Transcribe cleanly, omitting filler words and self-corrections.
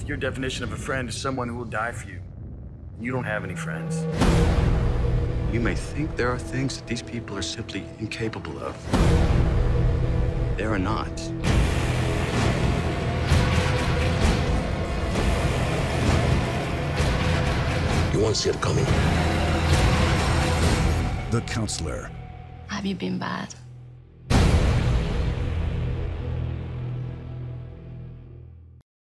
Your definition of a friend is someone who will die for you. You don't have any friends. You may think there are things that these people are simply incapable of. They are not. You won't see it coming. The Counselor. Have you been bad?